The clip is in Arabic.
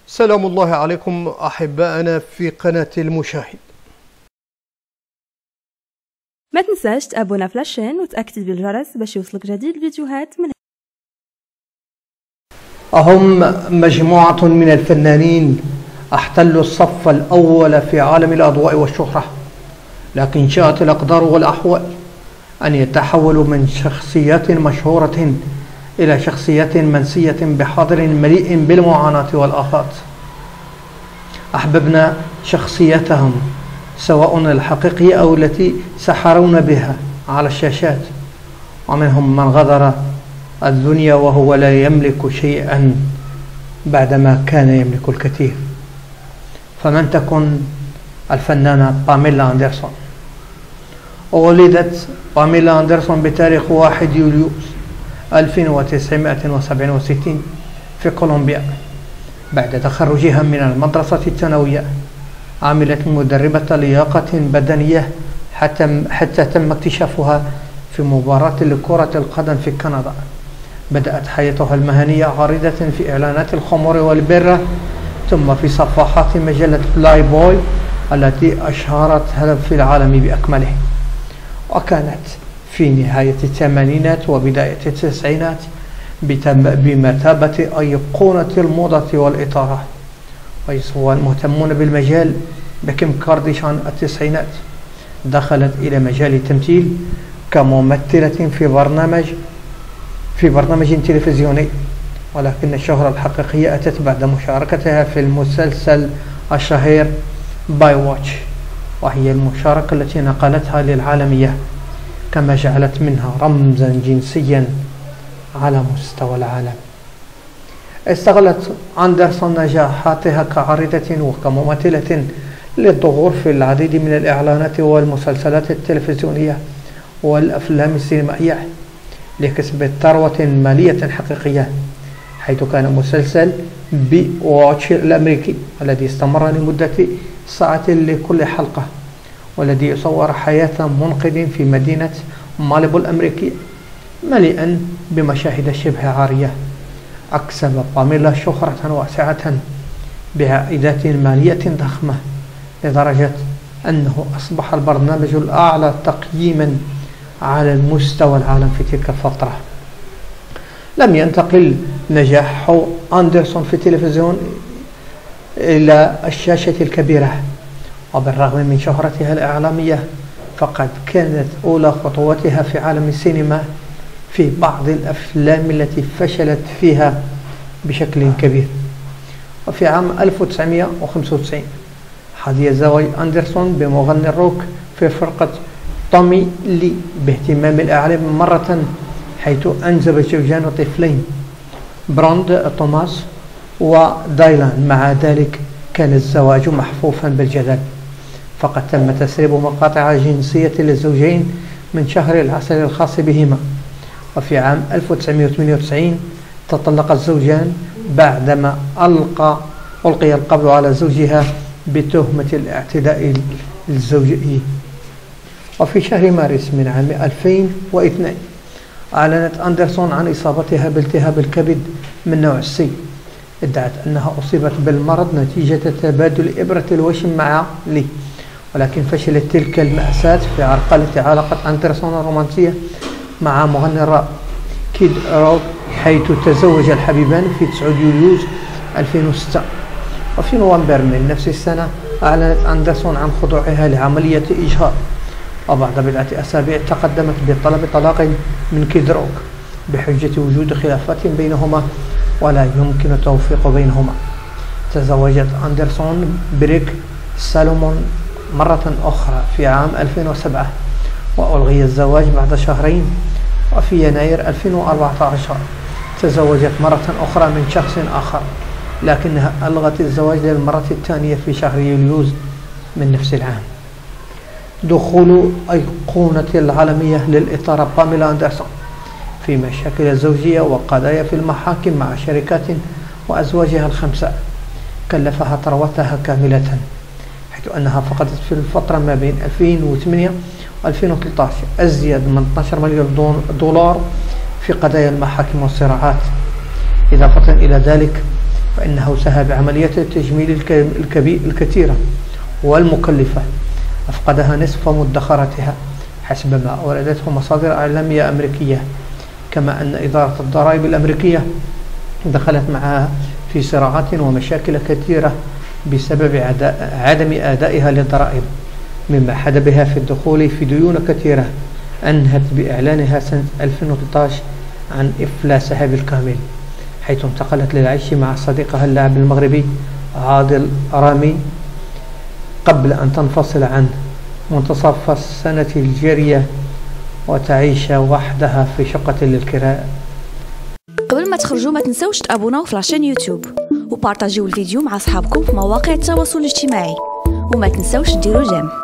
سلام الله عليكم أحبائنا في قناة المشاهد. ما تنساش تابونا في لاشين وتأكد بالجرس باش يوصلك جديد الفيديوهات من هم مجموعة من الفنانين احتلوا الصف الأول في عالم الأضواء والشهرة، لكن شاءت الأقدار والأحوال أن يتحولوا من شخصيات مشهورة إلى شخصيات منسية بحاضر مليء بالمعاناة والآفات. أحببنا شخصيتهم سواء الحقيقية أو التي سحرونا بها على الشاشات، ومنهم من غادر الدنيا وهو لا يملك شيئا بعدما كان يملك الكثير. فمن تكن الفنانة باميلا أندرسون؟ ولدت باميلا أندرسون بتاريخ 1 يوليو 1967 في كولومبيا. بعد تخرجها من المدرسة الثانوية عملت مدربة لياقة بدنية حتى تم اكتشافها في مباراة لكرة القدم في كندا. بدأت حياتها المهنية عارضة في إعلانات الخمور والبيرة، ثم في صفحات مجلة بلاي بوي التي أشهرتها في العالم بأكمله. وكانت في نهاية الثمانينات وبداية التسعينات بمثابة أيقونة الموضة والإطارة. والمهتمون بالمجال بكيم كارديشيان التسعينات دخلت إلى مجال التمثيل كممثلة في برنامج تلفزيوني، ولكن الشهرة الحقيقية أتت بعد مشاركتها في المسلسل الشهير باي واتش، وهي المشاركة التي نقلتها للعالمية كما جعلت منها رمزا جنسيا على مستوى العالم. استغلت أندرسون نجاحاتها كعارضة وكممثلة للظهور في العديد من الإعلانات والمسلسلات التلفزيونية والأفلام السينمائية لكسب ثروة مالية حقيقية، حيث كان مسلسل بي واتش الأمريكي الذي استمر لمدة ساعة لكل حلقة، والذي يصور حياة منقذ في مدينة ماليبو الأمريكية مليئا بمشاهد شبه عارية. أكسب باميلا شهرة واسعة بعائدات مالية ضخمة، لدرجة أنه أصبح البرنامج الأعلى تقييما على المستوى العالم في تلك الفترة. لم ينتقل نجاح أندرسون في التلفزيون إلى الشاشة الكبيرة، وبالرغم من شهرتها الإعلامية فقد كانت أولى خطواتها في عالم السينما في بعض الأفلام التي فشلت فيها بشكل كبير. وفي عام 1995 حظي زواج أندرسون بمغني الروك في فرقة تومي لي باهتمام الإعلام مرة، حيث أنجب زوجان طفلين براند توماس ودايلان. مع ذلك كان الزواج محفوفا بالجدل، فقد تم تسريب مقاطع جنسية للزوجين من شهر العسل الخاص بهما. وفي عام 1998 تطلق الزوجان بعدما ألقي القبض على زوجها بتهمة الاعتداء الزوجي. وفي شهر مارس من عام 2002 أعلنت أندرسون عن إصابتها بالتهاب الكبد من نوع السي. ادعت أنها أصيبت بالمرض نتيجة تبادل إبرة الوشم مع لي، ولكن فشلت تلك المأساة في عرقلة علاقة أندرسون الرومانسية مع مغني الراب كيد روك، حيث تزوج الحبيبان في 9 يوليو 2006. وفي نوفمبر من نفس السنة أعلنت أندرسون عن خضوعها لعملية إجهاض، وبعد بضعة أسابيع تقدمت بطلب طلاق من كيد روك بحجة وجود خلافات بينهما ولا يمكن التوفيق بينهما. تزوجت أندرسون بريك سالومون مرة أخرى في عام 2007، وألغي الزواج بعد شهرين. وفي يناير 2014 تزوجت مرة أخرى من شخص آخر، لكنها ألغت الزواج للمرة الثانية في شهر يوليو من نفس العام. دخول أيقونة العالمية للإطار باميلا أندرسون في مشاكل زوجية وقضايا في المحاكم مع شركات وأزواجها ال5 كلفها ثروتها كاملة، حيث أنها فقدت في الفترة ما بين 2008 و 2013 أزيد من 12 مليون دولار في قضايا المحاكم والصراعات. إضافة إلى ذلك فإنه ساهم بعمليات التجميل الكثيرة والمكلفة أفقدها نصف مدخراتها حسب ما أوردته مصادر إعلامية أمريكية، كما أن إدارة الضرائب الأمريكية دخلت معها في صراعات ومشاكل كثيرة بسبب عدم أدائها للضرائب، مما حد بها في الدخول في ديون كثيرة أنهت بإعلانها سنة 2013 عن إفلاسها بالكامل، حيث انتقلت للعيش مع صديقها اللاعب المغربي عادل رامي قبل أن تنفصل عنه منتصف السنة الجارية وتعيش وحدها في شقة للكراء. قبل ما تخرجوا ما تنسوش تابوناو في لاشين يوتيوب وبارطاجيو الفيديو مع أصحابكم في مواقع التواصل الاجتماعي، وما تنسوش ديروا جيم.